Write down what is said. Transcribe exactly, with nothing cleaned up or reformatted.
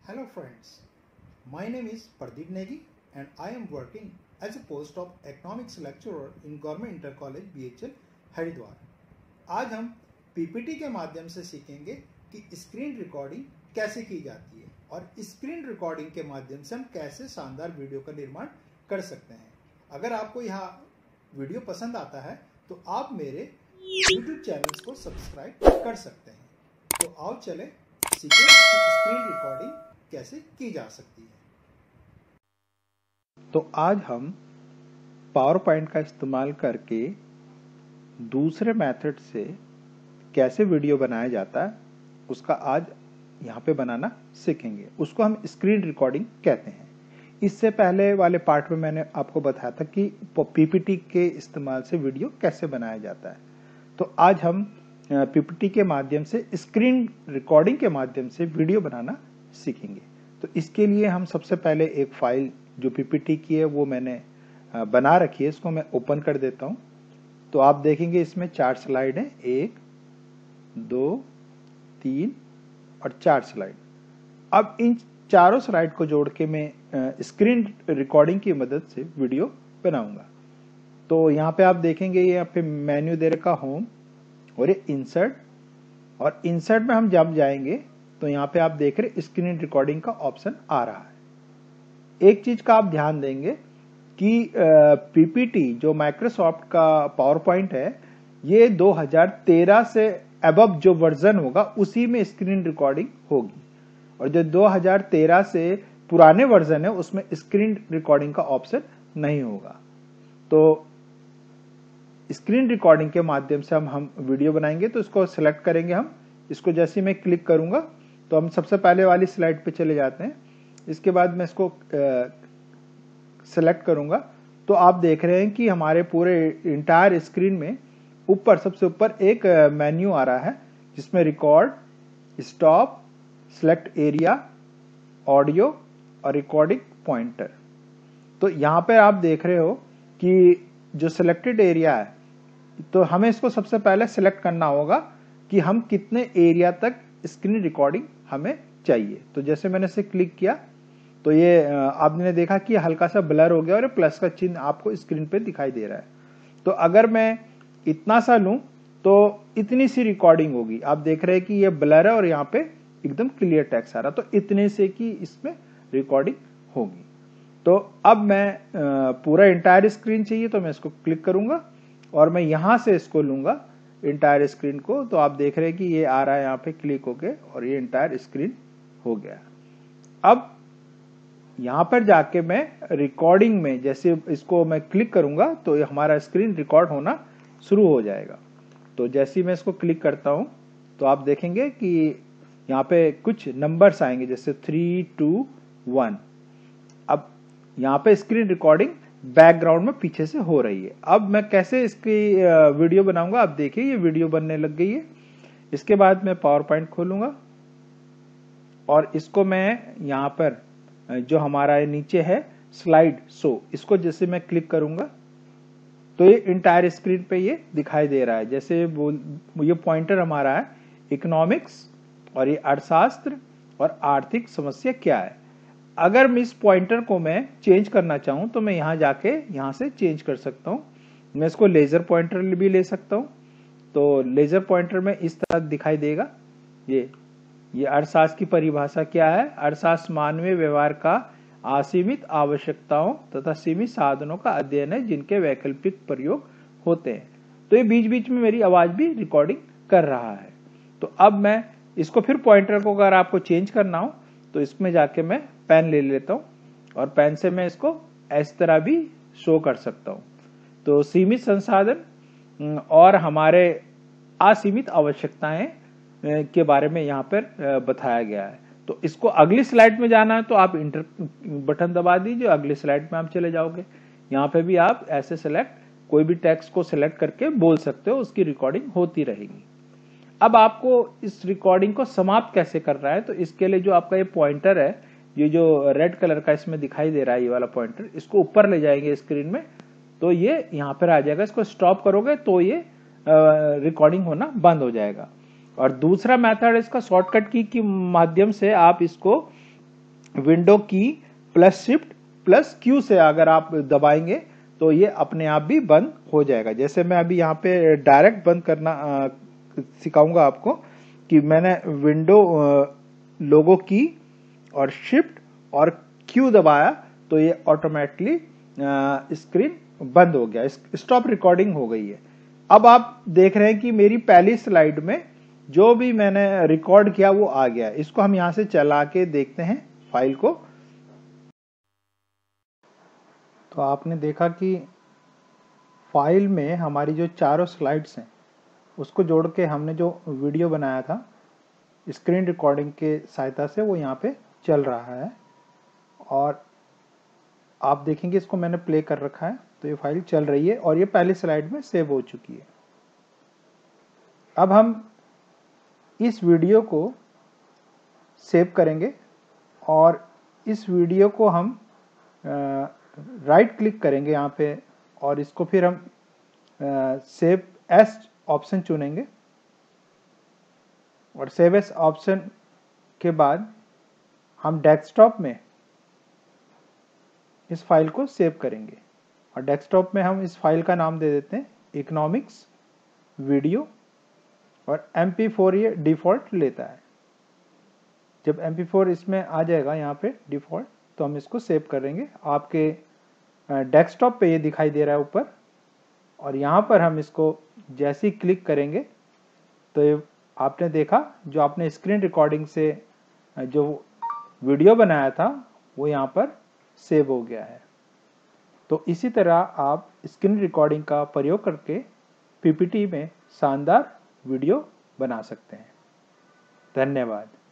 Hello friends, my name is Pradeep Negi and I am working as a post of economics lecturer in Government Inter College B H L Haridwar. आज हम PPT के माध्यम से सीखेंगे कि screen recording कैसे की जाती है और स्क्रीन रिकॉर्डिंग के माध्यम से हम कैसे शानदार वीडियो का निर्माण कर सकते हैं। अगर आपको यह वीडियो पसंद आता है तो आप मेरे यूट्यूब चैनल को सब्सक्राइब कर सकते हैं। तो आओ चले सीखें स्क्रीन रिकॉर्डिंग कैसे की जा सकती है। तो आज हम पावर पॉइंट का इस्तेमाल करके दूसरे मेथड से कैसे वीडियो बनाया जाता है उसका आज यहाँ पे बनाना सीखेंगे। उसको हम स्क्रीन रिकॉर्डिंग कहते हैं। इससे पहले वाले पार्ट में मैंने आपको बताया था कि पीपीटी के इस्तेमाल से वीडियो कैसे बनाया जाता है। तो आज हम पीपीटी के माध्यम से स्क्रीन रिकॉर्डिंग के माध्यम से वीडियो बनाना सीखेंगे। तो इसके लिए हम सबसे पहले एक फाइल जो पीपीटी की है वो मैंने बना रखी है, इसको मैं ओपन कर देता हूं। तो आप देखेंगे इसमें चार स्लाइड हैं, एक दो तीन और चार स्लाइड। अब इन चारों स्लाइड को जोड़ के मैं स्क्रीन रिकॉर्डिंग की मदद से वीडियो बनाऊंगा। तो यहाँ पे आप देखेंगे ये यहाँ पे मेन्यू दे रखा होम और ये इंसर्ट, और इंसर्ट में हम जब जाएंगे तो यहाँ पे आप देख रहे स्क्रीन रिकॉर्डिंग का ऑप्शन आ रहा है। एक चीज का आप ध्यान देंगे कि पीपीटी जो माइक्रोसॉफ्ट का पावर पॉइंट है ये दो हज़ार तेरह से अबव जो वर्जन होगा उसी में स्क्रीन रिकॉर्डिंग होगी, और जो दो हज़ार तेरह से पुराने वर्जन है उसमें स्क्रीन रिकॉर्डिंग का ऑप्शन नहीं होगा। तो स्क्रीन रिकॉर्डिंग के माध्यम से हम हम वीडियो बनाएंगे। तो इसको सिलेक्ट करेंगे हम। इसको जैसे मैं क्लिक करूंगा तो हम सबसे पहले वाली स्लाइड पे चले जाते हैं। इसके बाद मैं इसको सिलेक्ट करूंगा तो आप देख रहे हैं कि हमारे पूरे इंटायर स्क्रीन में ऊपर सबसे ऊपर एक मेन्यू आ रहा है जिसमें record, stop, select area, audio और रिकॉर्डिंग पॉइंटर। तो यहां पर आप देख रहे हो कि जो सिलेक्टेड एरिया है तो हमें इसको सबसे पहले सिलेक्ट करना होगा कि हम कितने एरिया तक स्क्रीन रिकॉर्डिंग हमें चाहिए। तो जैसे मैंने इसे क्लिक किया तो ये आपने देखा कि हल्का सा ब्लर हो गया और प्लस का चिन्ह आपको स्क्रीन पे दिखाई दे रहा है। तो अगर मैं इतना सा लूं तो इतनी सी रिकॉर्डिंग होगी। आप देख रहे हैं कि ये ब्लर है और यहाँ पे एकदम क्लियर टेक्स्ट आ रहा, तो इतने से की इसमें रिकॉर्डिंग होगी। तो अब मैं पूरा इंटायर स्क्रीन चाहिए तो मैं इसको क्लिक करूंगा और मैं यहां से इसको लूंगा इंटायर स्क्रीन को। तो आप देख रहे हैं कि ये आ रहा है यहाँ पे क्लिक होके और ये इंटायर स्क्रीन हो गया। अब यहां पर जाके मैं रिकॉर्डिंग में जैसे इसको मैं क्लिक करूंगा तो ये हमारा स्क्रीन रिकॉर्ड होना शुरू हो जाएगा। तो जैसे ही मैं इसको क्लिक करता हूं तो आप देखेंगे कि यहाँ पे कुछ नंबर्स आएंगे जैसे थ्री टू वन। अब यहाँ पे स्क्रीन रिकॉर्डिंग बैकग्राउंड में पीछे से हो रही है। अब मैं कैसे इसकी वीडियो बनाऊंगा, आप देखिए ये वीडियो बनने लग गई है। इसके बाद मैं पावर पॉइंट खोलूंगा और इसको मैं यहाँ पर जो हमारा नीचे है स्लाइड शो, इसको जैसे मैं क्लिक करूंगा तो ये इंटायर स्क्रीन पे ये दिखाई दे रहा है। जैसे वो ये पॉइंटर हमारा है इकोनॉमिक्स और ये अर्थशास्त्र और आर्थिक समस्या क्या है। अगर मैं इस पॉइंटर को मैं चेंज करना चाहूं तो मैं यहां जाके यहां से चेंज कर सकता हूं। मैं इसको लेजर पॉइंटर भी ले सकता हूं। तो लेजर पॉइंटर में इस तरह दिखाई देगा। ये ये अर्थशास्त्र की परिभाषा क्या है? अर्थशास्त्र मानवीय व्यवहार का असीमित आवश्यकताओं तथा सीमित साधनों का अध्ययन है जिनके वैकल्पिक प्रयोग होते हैं। तो ये बीच बीच में मेरी आवाज भी रिकॉर्डिंग कर रहा है। तो अब मैं इसको फिर पॉइंटर को अगर आपको चेंज करना हो तो इसमें जाके मैं पेन ले लेता हूं और पेन से मैं इसको इस तरह भी शो कर सकता हूं। तो सीमित संसाधन और हमारे असीमित आवश्यकताएं के बारे में यहाँ पर बताया गया है। तो इसको अगली स्लाइड में जाना है तो आप इंटर बटन दबा दीजिए, अगली स्लाइड में आप चले जाओगे। यहाँ पे भी आप ऐसे सेलेक्ट कोई भी टेक्स्ट को सिलेक्ट करके बोल सकते हो, उसकी रिकॉर्डिंग होती रहेगी। अब आपको इस रिकॉर्डिंग को समाप्त कैसे करना है तो इसके लिए जो आपका ये पॉइंटर है, ये जो रेड कलर का इसमें दिखाई दे रहा है ये वाला पॉइंटर, इसको ऊपर ले जाएंगे स्क्रीन में तो ये यहाँ पर आ जाएगा। इसको स्टॉप करोगे तो ये रिकॉर्डिंग होना बंद हो जाएगा। और दूसरा मेथड इसका शॉर्टकट की के माध्यम से आप इसको विंडो की प्लस शिफ्ट प्लस क्यू से अगर आप दबाएंगे तो ये अपने आप भी बंद हो जाएगा। जैसे मैं अभी यहाँ पे डायरेक्ट बंद करना सिखाऊंगा आपको कि मैंने विंडो लोगो की और शिफ्ट और क्यू दबाया तो ये ऑटोमेटिकली स्क्रीन बंद हो गया, स्टॉप रिकॉर्डिंग हो गई है। अब आप देख रहे हैं कि मेरी पहली स्लाइड में जो भी मैंने रिकॉर्ड किया वो आ गया। इसको हम यहां से चला के देखते हैं फाइल को। तो आपने देखा कि फाइल में हमारी जो चारों स्लाइड्स हैं उसको जोड़ के हमने जो वीडियो बनाया था स्क्रीन रिकॉर्डिंग के सहायता से वो यहाँ पे चल रहा है। और आप देखेंगे इसको मैंने प्ले कर रखा है तो ये फाइल चल रही है और ये पहली स्लाइड में सेव हो चुकी है। अब हम इस वीडियो को सेव करेंगे और इस वीडियो को हम राइट क्लिक करेंगे यहाँ पे और इसको फिर हम सेव एस ऑप्शन चुनेंगे और सेव एस ऑप्शन के बाद हम डेस्कटॉप में इस फाइल को सेव करेंगे और डेस्कटॉप में हम इस फाइल का नाम दे देते हैं इकोनॉमिक्स वीडियो और एम पी फोर ये डिफ़ॉल्ट लेता है। जब एम पी फोर इसमें आ जाएगा यहाँ पे डिफ़ॉल्ट तो हम इसको सेव करेंगे। आपके डेस्कटॉप पे ये दिखाई दे रहा है ऊपर और यहाँ पर हम इसको जैसे ही क्लिक करेंगे तो ये आपने देखा जो आपने स्क्रीन रिकॉर्डिंग से जो वीडियो बनाया था वो यहाँ पर सेव हो गया है। तो इसी तरह आप स्क्रीन रिकॉर्डिंग का प्रयोग करके पीपीटी में शानदार वीडियो बना सकते हैं। धन्यवाद।